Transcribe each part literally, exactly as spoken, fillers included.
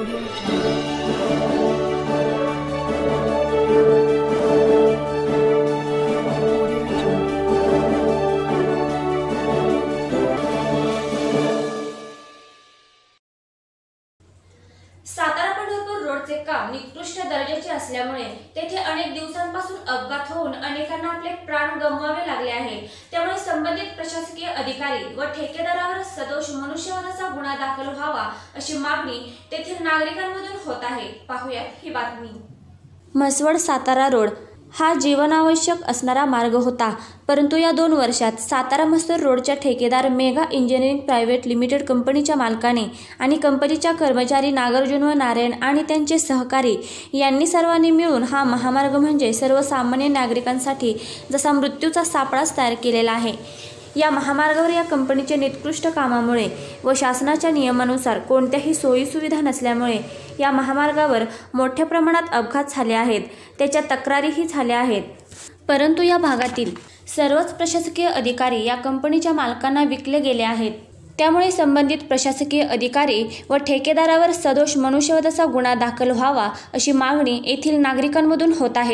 सातारा पंढरपूर रोडचे काम निकृष्ट दर्जाचे असल्यामुळे तेथे अनेक दिवसांपासून अपघात होऊन अनेकांना आपले प्राण गमवावे लागले आहेत। त्यामुळे संबंधित प्रशासकीय अधिकारी व ठेकेदारावर सदोष मनुष्यवधाचा गुन्हा दाखल व्हावा अशी मागणी तेथील नागरिकांमधून होत आहे। पाहूयात ही बातमी। म्हसवड सातारा रोड हा जीवनावश्यक असणारा मार्ग होता, परंतु या दोन वर्षात सातारा म्हसवड रोडच्या ठेकेदार मेगा इंजिनिअरिंग प्रायव्हेट लिमिटेड कंपनीच्या मालकाने आणि कंपनीच्या कर्मचारी नागार्जुन व नारायण आणि त्यांचे सहकारी यांनी सर्वांनी मिळून हा महामार्ग म्हणजे सर्वसामान्य नागरिकांसाठी जसा मृत्यूचा सापळाच तयार केलेला आहे। या महामार्गावर या कंपनीच्या निकृष्ट कामामुळे व शासनाच्या नियमानुसार कोणत्याही सोयीसुविधा नसल्यामुळे या महामार्गावर मोठ्या प्रमाणात अपघात झाले आहेत, त्याच्या तक्रारीही झाल्या आहेत। परंतु या भागातील सर्वच प्रशासकीय अधिकारी या कंपनीच्या मालकांना विकले गेले आहेत। त्यामुळे संबंधित प्रशासकीय अधिकारी व ठेकेदारावर सदोष मनुष्यवधाचा गुन्हा दाखल व्हावा अशी मागणी येथील नागरिकांमधून होत आहे।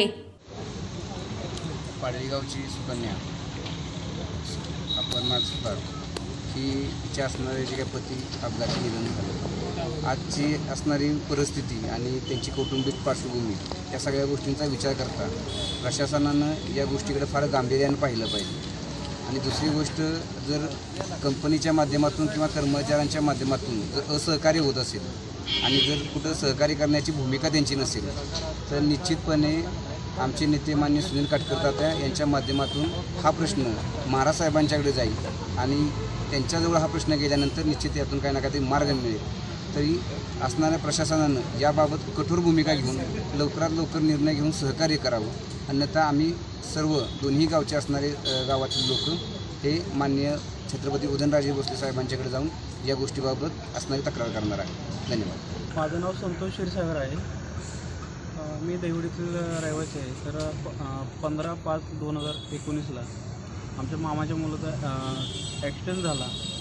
पाडळीगावची सुकन्या अपरनाथ सुतार ही तिच्या असणारे जे काही पती अपघाती निधन झालं, आजची असणारी परिस्थिती आणि त्यांची कौटुंबिक पार्श्वभूमी या सगळ्या गोष्टींचा विचार करता प्रशासनानं या गोष्टीकडे फार गांभीर्यानं पाहिलं पाहिजे। आणि दुसरी गोष्ट, जर कंपनीच्या माध्यमातून किंवा कर्मचाऱ्यांच्या माध्यमातून जर असहकार्य होत असेल आणि जर कुठं सहकार्य करण्याची भूमिका त्यांची नसेल तर निश्चितपणे आमचे नेते मान्य सुनील काटकर तात्या यांच्या माध्यमातून हा प्रश्न महाराज साहेबांच्याकडे जाईल आणि त्यांच्याजवळ हा प्रश्न गेल्यानंतर निश्चित यातून काही ना काही मार्ग मिळेल। तरी असणाऱ्या प्रशासनानं याबाबत कठोर भूमिका घेऊन लवकरात लवकर निर्णय घेऊन सहकार्य करावं, अन्यथा आम्ही सर्व दोन्ही गावचे असणारे गावातील लोक हे मान्य छत्रपती उदयनराजे भोसले साहेबांच्याकडे जाऊन या गोष्टीबाबत असणारी तक्रार करणार आहे। धन्यवाद। माझं नाव संतोष क्षीरसागर आहे, मी देवडीतील रहिवासी आहे। तर पंधरा पाच दोन हजार एकोणीसला आमच्या मामाच्या मुलाचा ॲक्सिडेंट झाला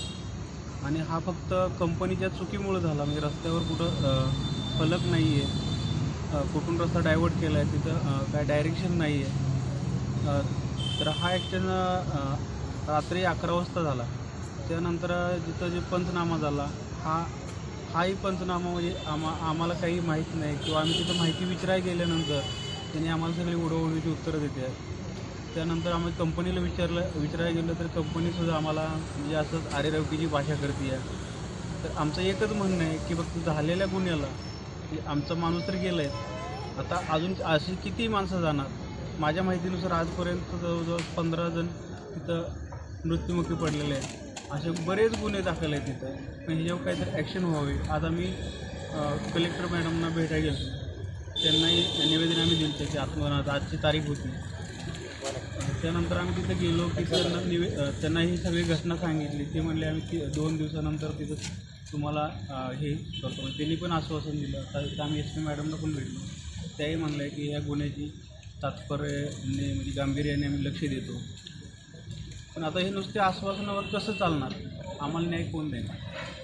आणि हा फक्त कंपनीच्या चुकीमुळे झाला। म्हणजे रस्त्यावर कुठं फलक नाही आहे, कुठून रस्ता डायव्हर्ट केला आहे, तिथं काय डायरेक्शन नाही आहे। तर हा ॲक्सिडेंट रात्री अकरा वाजता झाला। त्यानंतर जिथं जे पंचनामा झाला हा हाही पंचनामा म्हणजे आम्हा आम्हाला काही माहीत नाही किंवा आम्ही तिथं माहिती विचारायला गेल्यानंतर त्यांनी आम्हाला सगळी उडवडीची उत्तरं देते आहेत। त्यानंतर आम्ही कंपनीला विचारलं विचारायला गेलं तर कंपनीसुद्धा आम्हाला म्हणजे असंच आरेरवटीची भाषा करते आहे। तर आमचं एकच म्हणणं आहे की फक्त झालेल्या गुन्ह्याला की आमचा माणूस तर गेला आहे, आता अजून अशी किती माणसं जाणार। माझ्या माहितीनुसार आजपर्यंत जवळजवळ पंधरा जण तिथं मृत्युमुखी पडलेले आहेत। असे बरेच गुन्हे दाखल आहेत तिथं, पण ह्याच्यावर काहीतरी ॲक्शन व्हावी। आता मी कलेक्टर मॅडमना भेटायला गेलो, त्यांनाही निवेदन आम्ही दिलं की आत्महत्या आजची तारीख होती। त्यानंतर आम्ही तिथं गेलो की त्यांना निवे त्यांना ही सगळी घटना सांगितली। ते म्हणले आम्ही ती दोन दिवसानंतर तिथं तुम्हाला हे करतो। त्यांनी पण आश्वासन दिलं। आता आम्ही एस पी मॅडमला पण भेटलो, त्याही म्हणलं की ह्या गुन्ह्याची तात्पर्याने म्हणजे गांभीर्याने आम्ही लक्ष देतो। पण आता हे नुसते आश्वासनावर कसं चालणार, आम्हाला न्याय कोण देणार।